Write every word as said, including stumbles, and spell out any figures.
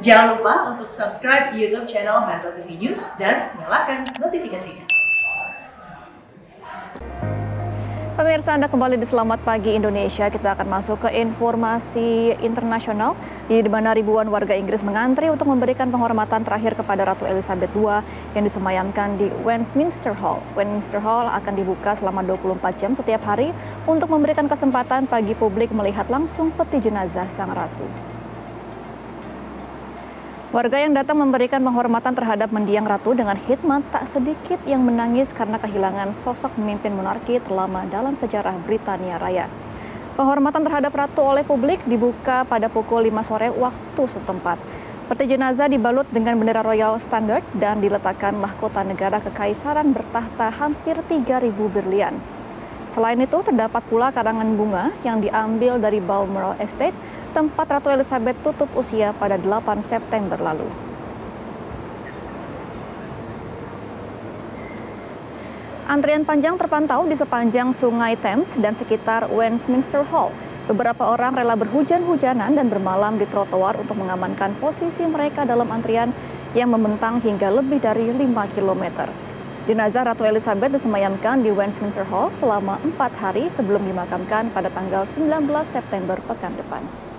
Jangan lupa untuk subscribe YouTube channel Metro T V News dan nyalakan notifikasinya. Pemirsa, Anda kembali di Selamat Pagi Indonesia. Kita akan masuk ke informasi internasional, di mana ribuan warga Inggris mengantri untuk memberikan penghormatan terakhir kepada Ratu Elizabeth kedua yang disemayamkan di Westminster Hall. Westminster Hall akan dibuka selama dua puluh empat jam setiap hari untuk memberikan kesempatan bagi publik melihat langsung peti jenazah sang ratu. Warga yang datang memberikan penghormatan terhadap mendiang ratu dengan khidmat tak sedikit yang menangis karena kehilangan sosok pemimpin monarki terlama dalam sejarah Britania Raya. Penghormatan terhadap ratu oleh publik dibuka pada pukul lima sore waktu setempat. Peti jenazah dibalut dengan bendera Royal Standard dan diletakkan mahkota negara kekaisaran bertahta hampir tiga ribu berlian. Selain itu, terdapat pula karangan bunga yang diambil dari Balmoral Estate, tempat Ratu Elizabeth tutup usia pada delapan September lalu. Antrian panjang terpantau di sepanjang Sungai Thames dan sekitar Westminster Hall. Beberapa orang rela berhujan-hujanan dan bermalam di trotoar untuk mengamankan posisi mereka dalam antrian yang membentang hingga lebih dari lima kilometer. Jenazah Ratu Elizabeth disemayamkan di Westminster Hall selama empat hari sebelum dimakamkan pada tanggal sembilan belas September pekan depan.